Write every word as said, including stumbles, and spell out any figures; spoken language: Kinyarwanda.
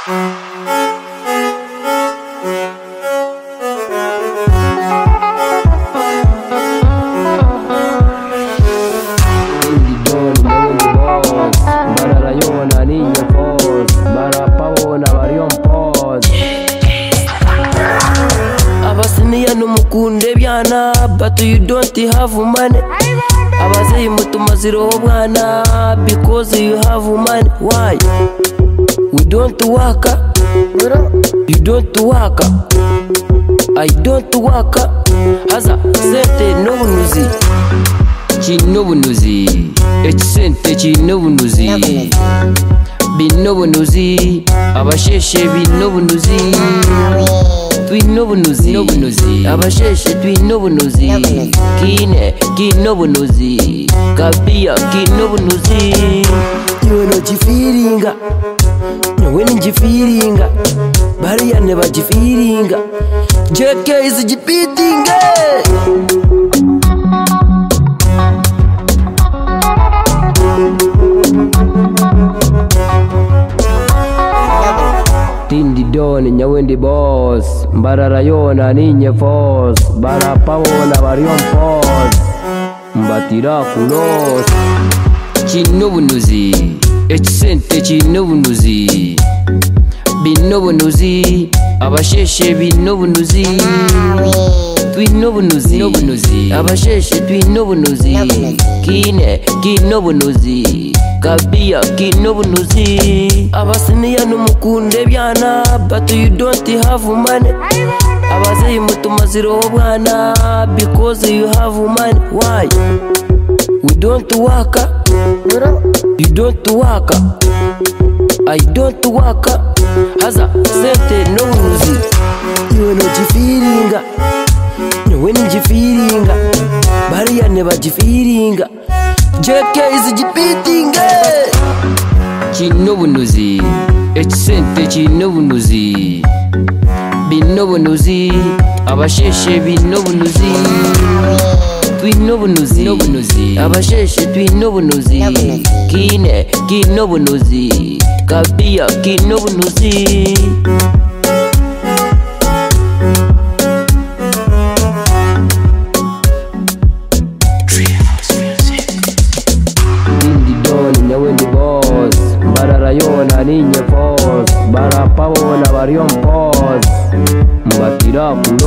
Numukunde byana but you don't have money. Abazeyi mutumaziro bwana because you have money. Why? We don't work. You don't work. I don't work. Haza sente no bunuzi. Chino bunuzi. Ech sente chino bunuzi. Bino bunuzi. Abasheshe bino bunuzi. Twino bunuzi, no bunuzi. Abasheshe twino bunuzi. Kine, kino bunuzi. Kabia, kino bunuzi. Iwe no jifiringa, nwe ni jifiringa. Bariya ne bajifiringa. J K is jipitinga. Tindi doni nyawendi boss. Mbarara yona ninye force. Bara pawona barion force. Mbatira kulos. Chino bunuzi. Ech sente chino bunuzi. Bino bunuzi. Abasheshe bino bunuzi. Twino bunuzi, no bunuzi. Abasheshe twino bunuzi. Kine, kino bunuzi. Kabia, kino bunuzi. Abasiniya numukunde byana but you don't have money. Abazeyi mutumaziro bwana because you have money. Why? We don't work. You don't work. I don't work. Haza sente no bunuzi. Iwe no jifiringa, nwe ni jifiringa. Bariya ne bajifiringa. J K is jipitinga. Chino bunuzi. Ech sente chino bunuzi. Bino bunuzi. Abasheshe bino bunuzi. Twino bunuzi, no bunuzi. Abasheshe twino bunuzi. Kine, kino bunuzi. Kabia, kino bunuzi. Nyawendi boss. Mbarara yona ninye force. Bara pawona barion force. Mbatira kulo.